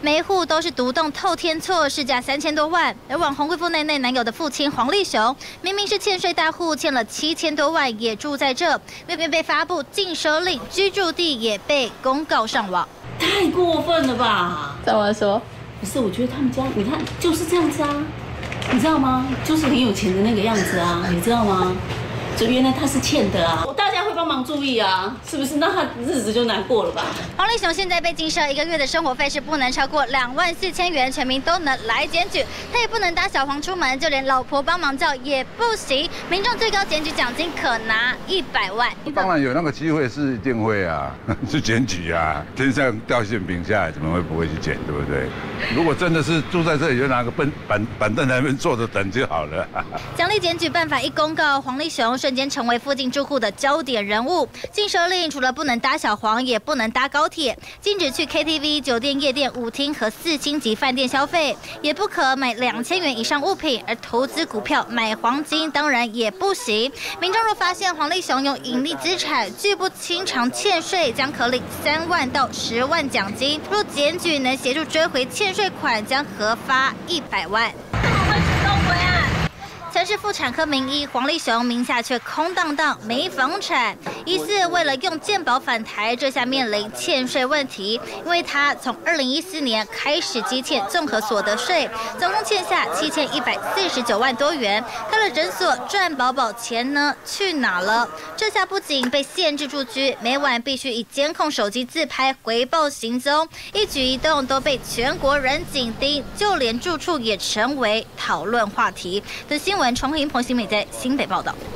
每一户都是独栋透天厝，市价3000多万。而网红贵妇内内男友的父亲黄立雄，明明是欠税大户，欠了7000多万，也住在这，偏偏被发布禁舍令，居住地也被公告上网。 太过分了吧？ 怎么说？ 不是，我觉得他们家，你看就是这样子啊，你知道吗？就是很有钱的那个样子啊，你知道吗？就原来他是欠的啊，大家会帮忙注意啊，是不是？那他日子就难过了吧？ 黄立雄现在被禁舍1个月的生活费是不能超过24000元，全民都能来检举，他也不能搭小黄出门，就连老婆帮忙叫也不行。民众最高检举奖金可拿100万。 当然有那个机会是一定会啊，去检举啊，天上掉馅饼下来，怎么会不会去检，对不对？如果真的是住在这里，就拿个板凳在那边坐着等就好了。 奖励检举办法一公告，黄立雄瞬间成为附近住户的焦点人物。禁舍令除了不能搭小黄，也不能搭高铁，禁止去 KTV、酒店、夜店、舞厅和4星级饭店消费，也不可买2000元以上物品，而投资股票、买黄金当然也不行。民众若发现黄立雄有隐匿资产、拒不清偿欠税，将可领3万到10万奖金；若检举能协助追回欠税款，将核发100万。曾是妇产科名医黄立雄名下却空荡荡没房产，疑似为了用健保返台，这下面临欠税问题。因为他从2014年开始积欠综合所得税，总共欠下7149万多元。开了诊所赚饱饱，钱呢去哪了？这下不仅被限制住居，每晚必须以监控手机自拍回报行踪，一举一动都被全国人紧盯，就连住处也成为讨论话题。的新闻。重庆彭新美在新北报道。